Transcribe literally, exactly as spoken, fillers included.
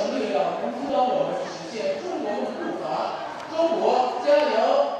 力量能引导我们实现中国梦步伐。中国加油！